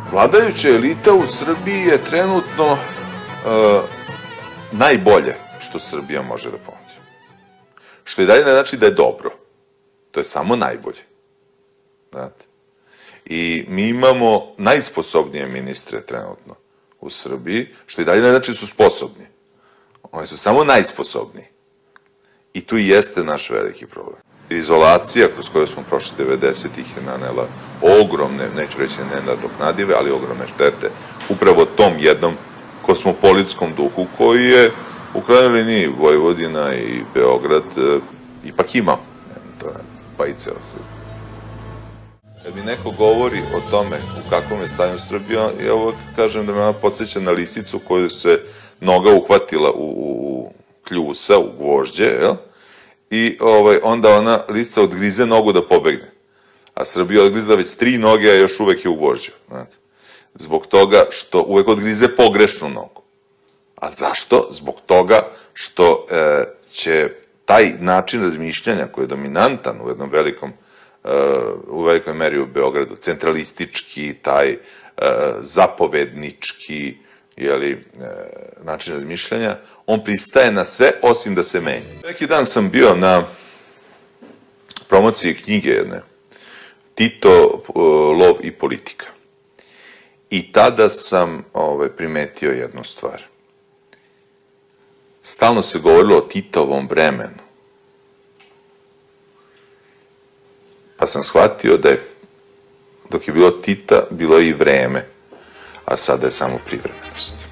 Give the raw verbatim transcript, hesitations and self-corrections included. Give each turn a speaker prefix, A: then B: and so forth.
A: Vladajuća elita u Srbiji je trenutno uh, najbolje što Srbija može da ponudi. Što i dalje ne znači da je dobro. To je samo najbolje. Znate? I mi imamo najsposobnije ministre trenutno u Srbiji, što i dalje ne znači da su sposobni. Oni su samo najsposobniji. I tu i jeste naš veliki problem. Izolacija kroz koju smo prošli devedesetih je nanela ogromne, neću reći nenadoknadive, ali ogromne štete, upravo tom jednom kosmopolitskom duhu koji je u krajnjoj liniji Vojvodina i Beograd ipak imao, pa i cela Srbija. Kad mi neko govori o tome u kakvom je stanju Srbija, ja uvek kažem da me ona podsjeća na lisicu koju se noga uhvatila u kljusa, u gvožđe, jel? I onda ona lisica odgrize nogu da pobegne. A Srbija odgrizla već tri noge, a još uvek je u gvožđu. Zbog toga što uvek odgrize pogrešnu nogu. A zašto? Zbog toga što će taj način razmišljanja koji je dominantan u jednom velikom u velikoj meri u Beogradu, centralistički, taj zapovednički način razmišljanja, on pristaje na sve osim da se menja. Neki dan sam bio na promociji knjige jedne, Tito, lov i politika. I tada sam primetio jednu stvar. Stalno se govorilo o Titovom vremenu. Pa sam shvatio da je, dok je bilo Tita, bilo je i vreme, a sada je samo privremenost.